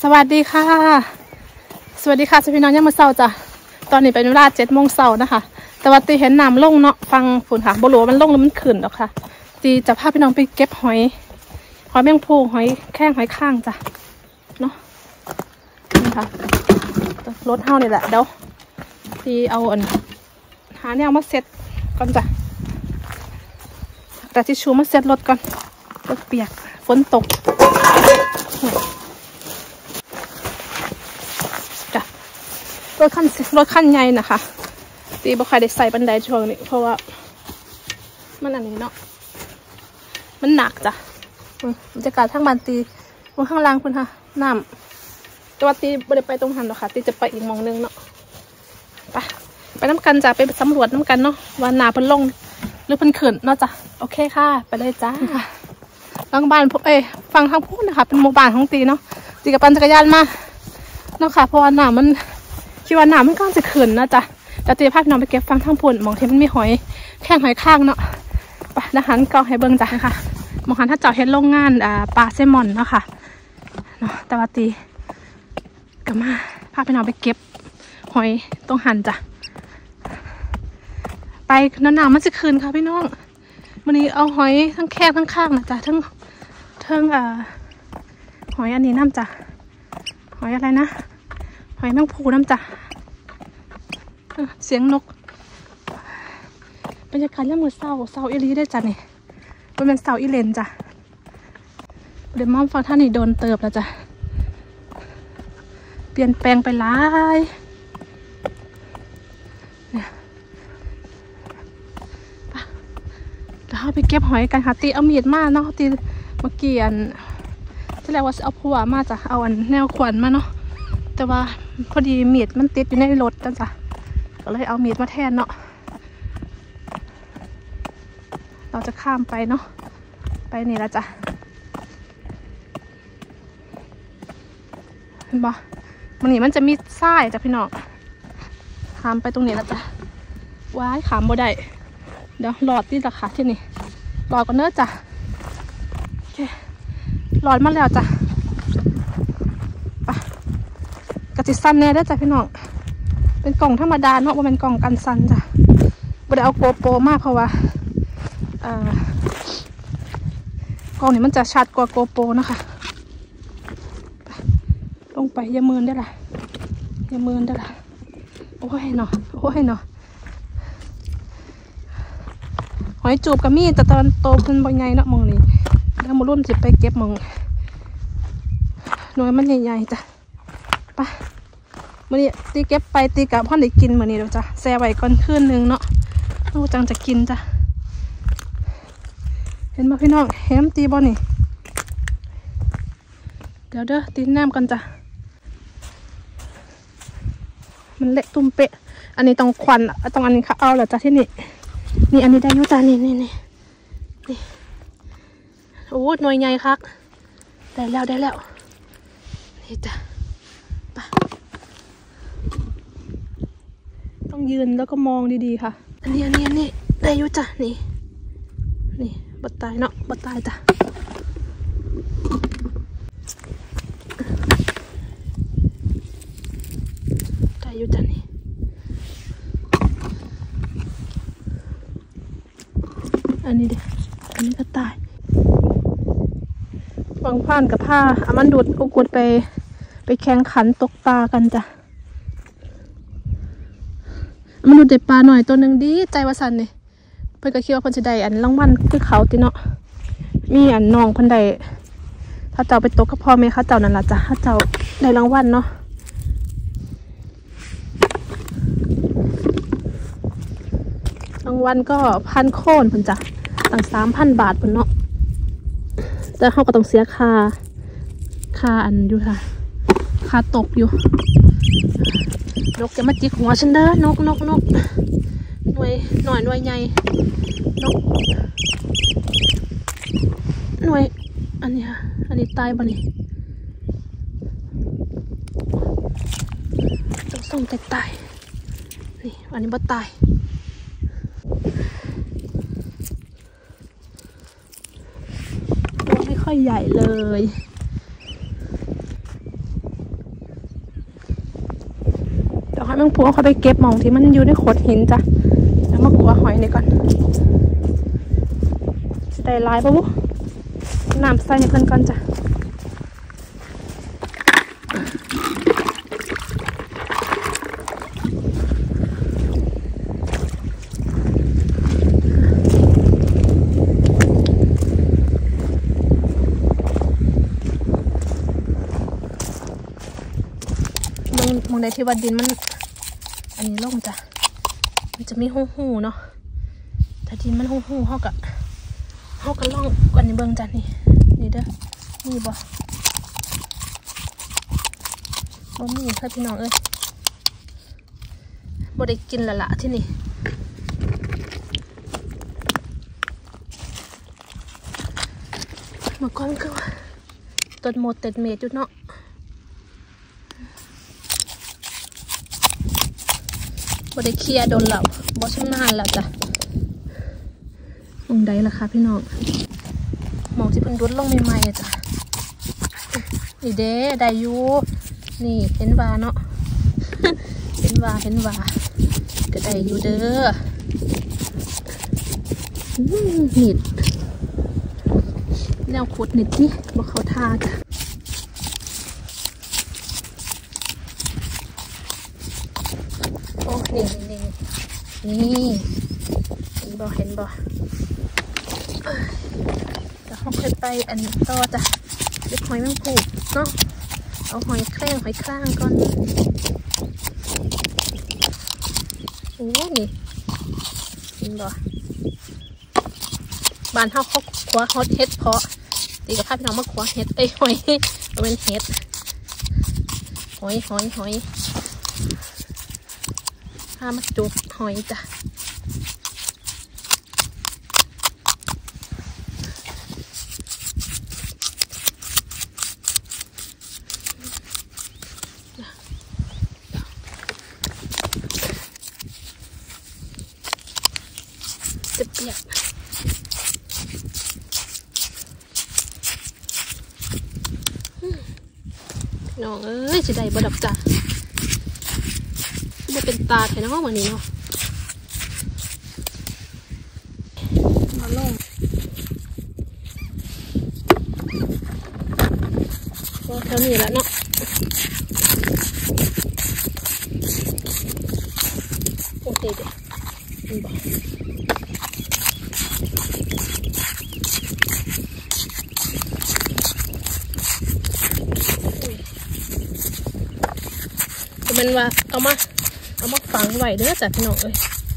สวัสดีค่ะสวัสดีค่ะพี่น้องยามมื้อเช้าจ้ะตอนนี้เป็นเวลา7 โมงเช้านะคะแต่ว่าตีเห็นน้ำลงเนาะฟังฝนค่ะบ่รู้ว่ามันลงหรือมันขึ้นหรอกค่ะตีจะพาพี่น้องไปเก็บหอยแมงภู่หอยแข้งหอยข้างจ้ะเนาะนี่ค่ะรถเฮานี่แหละเดี๋ยวตีเอาหาแนวมาเซ็ตก่อนจ้ะแต่ทิชชู่มาเซ็ตรถก่อนรถเปียกฝนตกจ้ะรถคันใหญ่นะคะตีบ่ค่อยได้ใส่บันไดช่วงนี้เพราะว่ามันอันนี้เนาะมันหนักจ้ะบรรยากาศทางบ้านตีข้างล่างคุณค่ะน้ำแต่ว่าตีบ่ได้ไปตรงหันหรอกค่ะตีจะไปอีกมองนึงเนาะไปน้ำกันจ้ะไปสำรวจน้ำกันเนาะว่าน้ำเพิ่นลงหรือเพิ่นขึ้นเนาะจ้ะโอเคค่ะไปเลยจ้าทางบ้านฟังทางพูดนะคะเป็นหมู่บ้านของตีเนาะตีกับปั่นจักรยานมาเนาะค่ะเพราะว่าน้ำมันคิดว่าน้ำมันก็จะขึ้นนะจ๊ะจะตีพาพี่น้องไปเก็บฟังทางพูนมองที่มันมีหอยแข้งหอยข้างเนาะไปนะหันก็ให้เบิ่งจ้ะค่ะมองหันถ้าเจาะเห็นโรงงานปลาแซลมอนเนาะค่ะเนาะแต่ว่าตีก็มาพาพี่น้องไปเก็บหอยตรงหันจ้ะไปน้ำมันจะขึ้นค่ะพี่น้องวันนี้เอาหอยทั้งแข้งทั้งข้างนะจ๊ะทั้งหอยอันนี้น้ำจ้ะหอยอะไรนะหอยแมงภู่น้ำจ้ะเสียงนกบรรยากาศเรื่องมือเศร้าอีรีได้จ้ะนี่เป็นเศร้าอีเลนจ้ะเดี๋ยวมอมฟังท่านนี่โดนเติบแล้วจ้ะเปลี่ยนแปลงไปหลายเนี่ยเดี๋ยวเราไปเก็บหอยกันค่ะตีเอามีดมาเนาะตีเมื่อกี้จะเรียกว่าเอาผัวมาจ้ะเอาแนวขวัญมาเนาะแต่ว่าพอดีมีดมันติดอยู่ในรถจ้ะก็เลยเอามีดมาแทนเนาะเราจะข้ามไปเนาะไปนี่ละจ้ะเห็นปะมันนี่มันจะมีทรายจ้ะพี่น้องข้ามไปตรงนี้ละจ้ะว้ายขามบ่ได้เดี๋ยวหลอดที่ราคาที่นี่หลอดก็เนื้อจ้ะโอเคหลอดมาแล้วจ้ะไปกระติสั้นแน่ได้จ้ะพี่น้องเป็นกล่องธรรมดาเนาะว่าเป็นกล่องกันสั้นจ้ะบ่ได้เอาโกโปรมากเพราะว่ากล่องนี้มันจะชัดกว่าโกโปรนะคะลงไปอย่ามืนได้ละอย่ามืนได้ละโอ้ยเนาะหอยจูบกับมีดแต่ตอนโตขึ้นบ่ใหญ่เนาะมองนี่ถ้ามารุ่นจะไปเก็บมองหน่วยมันใหญ่ๆจ้ะไปมื่อนี้ตีเก็บไปตีกับพ่อได้กินมื่อนี้เดี๋ยวจ้ะแซ่ไว้ก่อนคืนนึงเนาะลูกจังจะกินจ้ะเห็นบ่พี่น้องเห็นตีบ่นี่เดี๋ยวเด้อตีน้ำกันจ้ะมันเละตุ้มเปะอันนี้ต้องควันต้องอันนี้ค่ะเอาเหรอจ้ะที่นี่อันนี้ได้ยุจ้ะนี่โอ้หน่วยใหญ่คักได้แล้วนี่จ้ะต้องยืนแล้วก็มองดีๆค่ะอันนี้ได้ยุจ้ะนี่บัดตายเนาะบัดตายจ้ะได้ยุจ้ะนี่อันนี้ก็ตายวางผ่านกับผ้าอามันดูดอุกุดไปแข่งขันตกปลากันจ้ะมันดูเด็ดปลาหน่อยตัวหนึ่งดีใจว่าสันนี่เพื่อนก็คิดว่าเพื่อนจะได้รางวัลคือเขาติเนาะมีน้องเพื่อนได้ถ้าเจ้าไปตกกับพ่อแม่เขาเจ้านั่นแหละจ้ะถ้าเจ้าได้รางวัลเนาะรางวัลก็1,000 โค่นเพื่อนจ้ะตั้ง3,000 บาทเพื่อนเนาะแต่เขาก็ต้องเสียค่าอยู่ค่ะค่าตกอยู่นกจะมาจิกหัวฉันเด้อนกหน่วยใหญ่นกหน่วยอันนี้ตายบ่นี่ต้องส่งตายนี่อันนี้บ่ตายตัวไม่ค่อยใหญ่เลยอยแมงผู้เขาไปเก็บหมองที่มันอยู่ในโขดหินจ้ะแล้วมาขัวหอยนี่ก่อนจะได้ลายปะวุ้น้ำใส่ให้เพิ่นก่อนจ้ะมองได้ที่ว่าดินมันอันนี้ลงจ้ะมันจะมีหูเนาะถ้าดินมันหูเขาก็ล่องก่อนในเบื้องจ้ะนี่เด้อนี่บ่มีค่ะพี่น้องเอ้ยบ่ได้กินละที่นี่เมื่อก่อนคือว่าต้นโมดเต็ดเมดอยู่เนาะบ่ได้เคลียร์โดนเหล่าบ่ชำนาญแล้วจ้ะมองได้ละค่ะพี่น้องมองที่เพิ่นรุดลงใหม่ๆจ้ะนี่เด้ได้อยู่นี่เห็นว่าเนาะ เห็นว่าก็ได้อยู่เด้อนิดแนวขุดนิดที่บอกเขาทาจ้ะโอ้นี่เห็นบ่แล้วเขาเคยไปอันนี้ต่อจ้ะเก็บหอยแมงผู้เนาะเอาหอยแครงหอยคล้างก่อนโอ้นี่เห็นบ่บ้านเขาขวฮอตเฮ็ดเพาะตีกับภาพพี่น้องมาขวเฮ็ดหอยเป็นเฮ็ดหอยพามาจุบหอยจ้ะจะเปียกน้องเอ้ยจะได้บ่ดับจ้ะจะเป็นตาแค่น้องวันนี้เนาะมาลงก็เท่านี้แล้วเนาะโอเคเดี๋ยวมันว่าเอามาฝังไว้เด้อจ้ะพี่น้องเอ้ย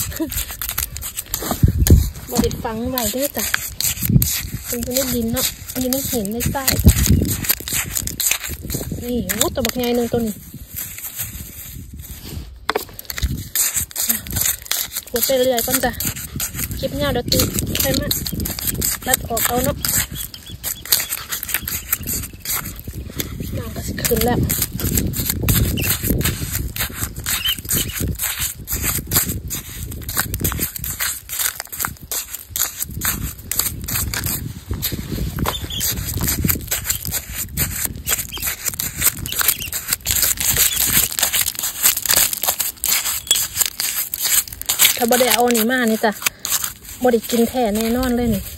บริฝังไว้เด้อจ้ะมันอยู่ในดินเนาะอันนี้มันเห็นในใต้จ้ะนี่โอ้ตัวบักใหญ่หนึ่งตัวนี้ขุดไปเรื่อยก่อนจ้ะคลิปเงาเดี๋ยวตีใช่ไหมรัดออกเอาเนาะน้ำก็สิขึ้นแล้วถ้าบ่ได้เอาหนีมานี่จ้ะบ่ได้กินแท้แน่นอนเลยนี่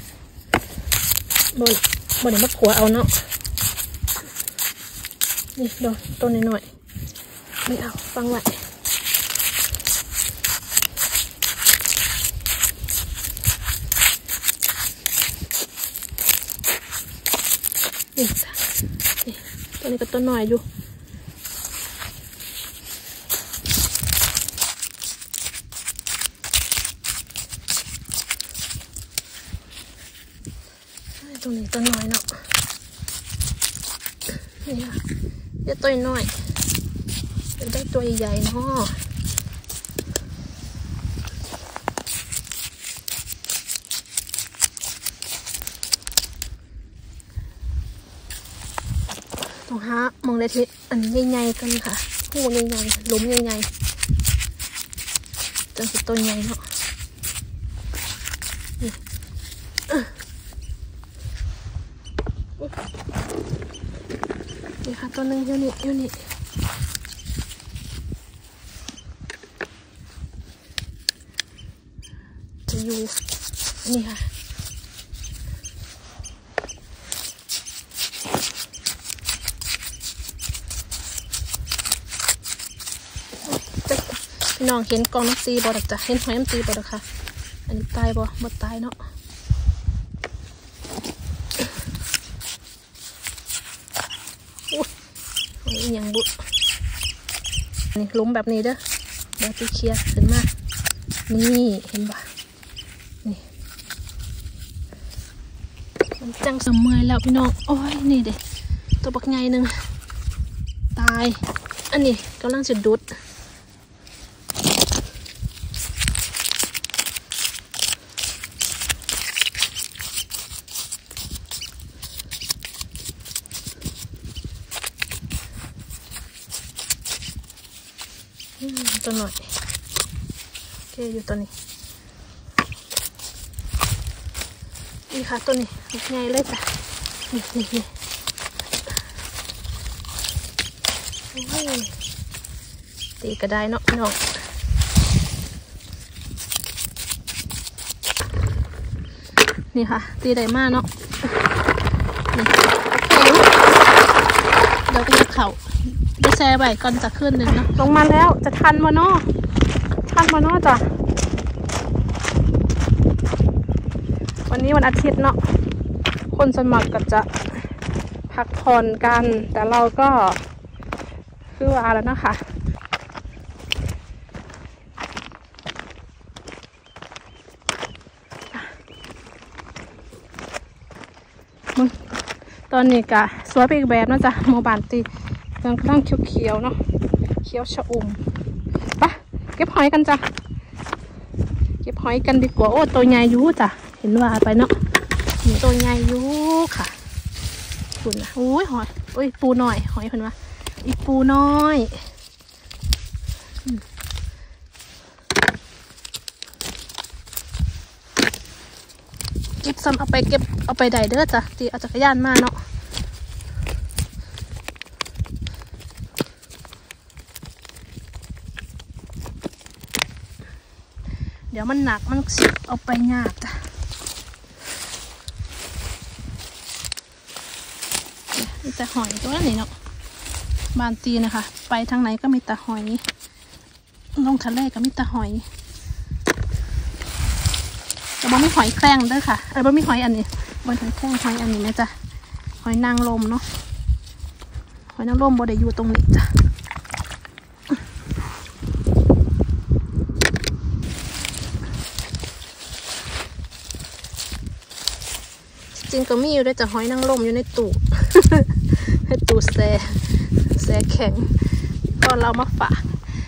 บ่ได้มาขัวเอาเนาะนี่ดอกต้นหน่อยไม่เอาฟังไว้นี่จ้ะนี่ต้นนี้ก็ต้นหน่อยอยู่ตรงนี้ตัวน้อยเนาะนี่ค่ะเดี๋ยวตัวน้อยจะได้ตัวใหญ่ๆเนาะต้องหามองได้ทีอันใหญ่ๆกันค่ะหูใหญ่ๆหลุมใหญ่ๆจังสิตัวใหญ่เนาะนี่ค่ะตัวนึงอยู่นี่อยู่นี่ค่ะพี่น้องเห็นกองน้ำตีบ่ดจ้ะเห็นหอยน้ำตีบ่ดค่ะอันนี้ตายบ่หมดตายเนาะหอยอย่างบุนี่ล้มแบบนี้เด้อเดี๋ยวตีเคลียร์ขึ้นมานี่เห็นบ่นี่มันจังสมเมยแล้วพี่น้องโอ้ยนี่เด็ตัวบักไงหนึ่งตายอันนี้กำลังจะดุดตัวหน่อยโอเคอยู่ตัวนี้นี่ค่ะตัวนี้ไงเลยจ้ะนี่ตีก็ได้เนาะพี่น้องนี่ค่ะตีได้มากเนาะนี่โอเคเดี๋ยวก็จะเข่าได้แช่ใบก่อนจะขึ้นหนึ่งเนาะลงมาแล้วจะทันมาเนาะจ้ะวันนี้วันอาทิตย์เนาะคนสมัครก็จะพักผ่อนกันแต่เราก็คือว่าแล้วนะคะตอนนี้กะสวยไปอีกแบบนะจ๊ะโมบานตียังตั้งเขียวๆเนาะเขียวชะอุ่มปะเก็บหอยกันจ้ะเก็บหอยกันดีกว่าโอ้ตัวใหญ่ยูจ้ะเห็นว่าไปเนาะนี่ตัวใหญ่ยูค่ะคุณนะอุ้ยหอยโอ้ยปูน้อยหอยเพิ่นว่าอีปูน้อยเก็บซ้ำเอาไปได้เด้อจ้ะตีเอาจักรยานมาเนาะเดี๋ยวมันหนักมันเอาไปยากจ้ะมีแต่หอยตัวนี้เนาะบานตีนะคะไปทางไหนก็มีแต่หอยลงทะเลก็มีแต่หอยแต่บ่มีหอยแครงด้วยค่ะบ่มีหอยอันนี้บ่มีหอยแครงหอยอันนี้นะจ๊ะหอยนางรมเนาะหอยนางรมบ่ได้อยู่ตรงนี้จ้ะจริงก็มีอยู่ด้วยแต่หอยนางรมอยู่ในตู้ ให้ตู้แช่แข็งก็เรามาฝาก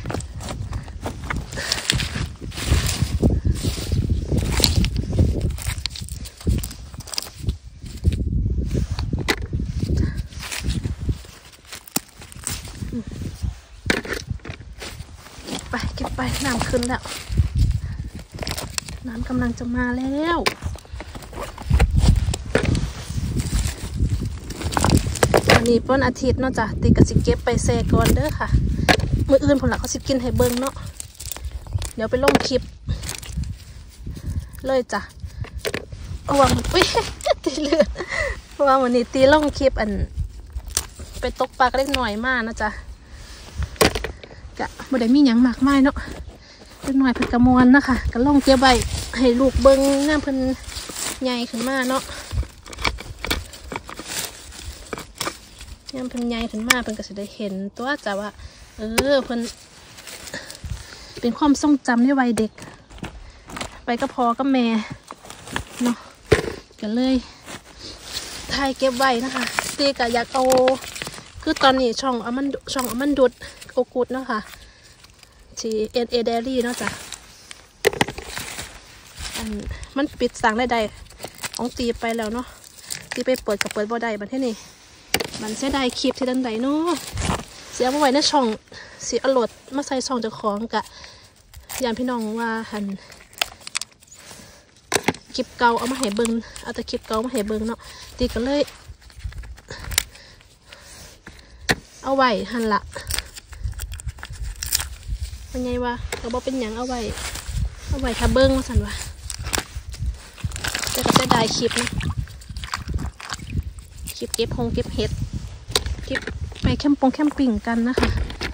เก็บไปน้ำขึ้นแล้วน้ำกำลังจะมาแล้ววันนี้เป็นอาทิตย์เนาะจ้ะตีกับสิเก็บไปแซ่ก่อนเด้อค่ะมื้ออื่นผลหลักเขาสิกินให้เบิ่งเนาะเดี๋ยวไปลงคลิปเลยจ้ะเอาวางอุ้ยตีเลือดวางวันนี้ตีลงคลิปอันไปตกปลาก็เล็กหน่อยมากนะจ๊ะกะบ่ได้มีหยังมากมายเนาะเล็กหน่อยเพิ่นกระมวลนะคะก็ลงเก็บไว้ให้ลูกเบิ่งน้ำเพิ่นใหญ่ขึ้นมาเนาะน้ำเพิ่นใหญ่ขึ้นมาเพิ่นก็จะได้เห็นตัวจ้ะว่าเพิ่นเป็นความทรงจำในวัยเด็กไปกับพ่อกับแม่เนาะก็เลยถ่ายเก็บไว้นะคะตีก็อยากเอาคือตอนนี้ช่องเอามันดุดโอกุดเนาะค่ะที่NA Dairyเนาะจ้ะมันปิดสั่งได้ของตีไปแล้วเนาะตีไปเปิดกับเปิดบ่ได้บัดนี้มันเสียดายคลิปที่ดันใดเนาะเสียมาไว้ในช่องสีอรดมาใส่ช่องเจ้าของกะอย่างพี่น้องว่าคลิปเก่าเอามาให้เบิ้งเอาแต่คลิปเก่ามาให้เบิ้งเนาะตีก็เลยเอาไว้หันละเป็นไงวะเราบอกเป็นหยังเอาไว้ถ้าเบิ้งมาสั่นวะจะก็จะได้คลิปนะคลิปเก็บเก็บเห็ดคลิปไปแคมปิ้งกันนะคะ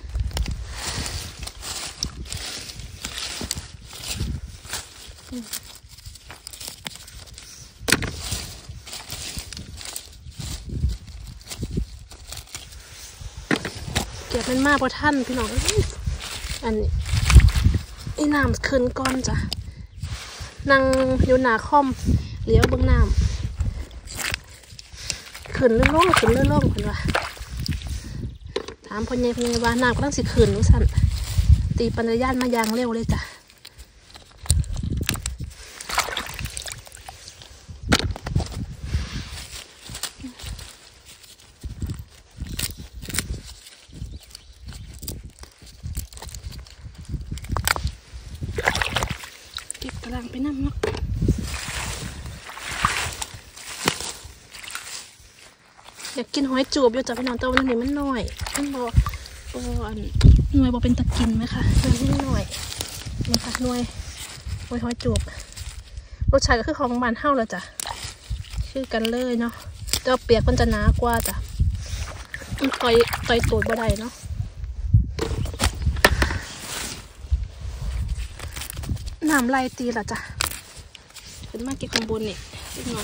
เก็บมันมากเพราะท่านพี่น้องอันนี้ไอ้น้ำขึ้นก้อนจ้ะนั่งอยู่หน้าคอมเลี้ยวเบื้องน้ำขึ้นเรื่อยๆขึ้นเรื่อยๆคนว่าถามพ่อใหญ่ว่าน้ำก็ต้องสิขึ้นรู้สั่นตีปัญญาณมายางเร็วเลยจ้ะเก็บกระลังไปน้ำเนาะอยากกินหอยจูบอยู่จ้ะพี่น้องแต่วันนี้มันน้อยมันบ่อันหน่วยบ่เป็นตะกินไหมคะหน่วยที่น้อยนี่ค่ะหน่วยหอยจูบรสชาติก็คือของบ้านเฮาเลยจ้ะคือกันเลยเนาะแต่เปียกมันจะหนากว่าจ้ะต่อยตูดบ่ได้เนาะน้ำไหลตีละจ้ะขึ้นมาเก็บข้างบนนี่นิดหน่อย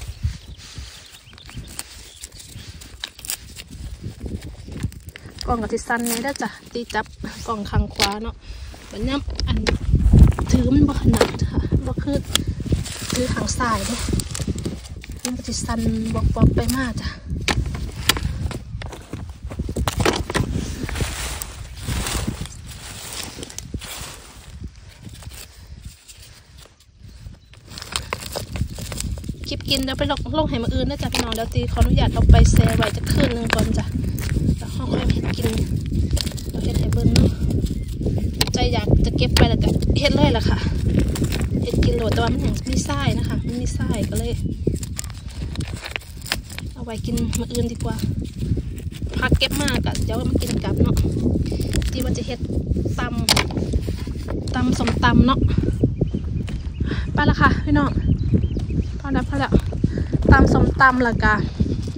กล่องกับติซันนี่ได้จ้ะตีจับกล่องข้างขวาเนาะแบบนี้อันถือมันบ่ขนาดค่ะบ่คือถือข้างซ้ายเด้มันกับติซันบอกไปมากจ้ะคลิปกินแล้วไปลงให้มาอื่นนะจ๊ะพี่น้องแล้วตีขออนุญาตเอาไปแช่ไว้จะคืนนึงก่อนจ้ะแล้วค่อยเห็ดกินเราเห็ดให้เบิ้งเนาะใจอยากจะเก็บไปแล้วก็เห็ดเลยล่ะค่ะเห็ดกินโหลดแต่ว่ามันยังมีไส้นะคะมันมีไส้ก็เลยเอาไว้กินมาอื่นดีกว่าพักเก็บมากอะเดี๋ยวมากินกับเนาะที่ว่าจะเห็ดตำสมตำเนาะไปละค่ะพี่น้องพอแล้วตำส้มตำละกะ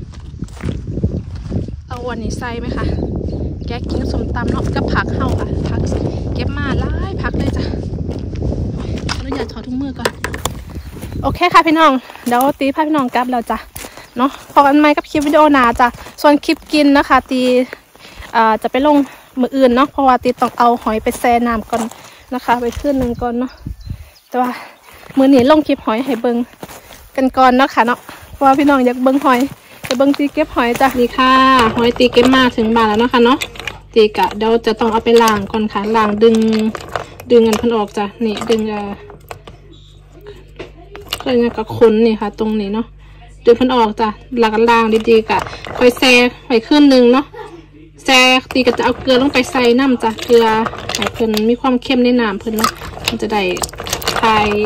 เอาวันนี้ใส่ไหมคะแกกินส้มตำเนาะกับผักเข้าค่ะผักเก็บมาหลายผักเลยจ้ะเราอย่าถอดถุงมือก่อนโอเคค่ะพี่น้องเดี๋ยวตีพาพี่น้องกลับแล้วจ้ะเนาะพอกันไหมกับคลิปวิดีโอหนาจ้ะส่วนคลิปกินนะคะตีจะไปลงมืออื่นเนาะเพราะว่าตีต้องเอาหอยไปแช่น้ำก่อนนะคะไปขึ้นหนึ่งก่อนเนาะแต่ว่ามือหนีลงคลิปหอยให้เบิ้งกันก่อนเนาะค่ะเนาะเพราะว่าพี่น้องอยากเบิ้งหอยจะเบิ้งตีเก็บหอยจ้ะนี่ค่ะหอยตีเก็บมาถึงบ้านแล้วเนาะค่ะเนาะตีกะเดี๋ยวจะต้องเอาไปล้างก่อนค่ะล้างดึงเงินพันออกจ้ะนี่ดึงก็ยังกับขนนี่ค่ะตรงนี้เนาะดึงพันออกจ้ะล้างดีๆกะค่อยแช่ไว้ขึ้นนึงเนาะแช่ตีก็จะเอาเกลือลงไปใส่น้ำจ้ะเกลือให้เพิ่นมีความเข้มในน้ำเพิ่นเนาะมันจะได้คลาย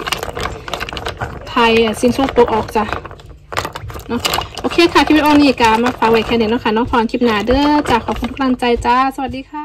สิ่งสกปรกออกจ้ะเนาะโอเคค่ะคลิปวิดีโอนี้ก็มาฝากไว้แค่นี้เนาะค่ะน้องพรคลิปหน้าเด้อจ้ะขอบคุณทุกกำลังใจจ้าสวัสดีค่ะ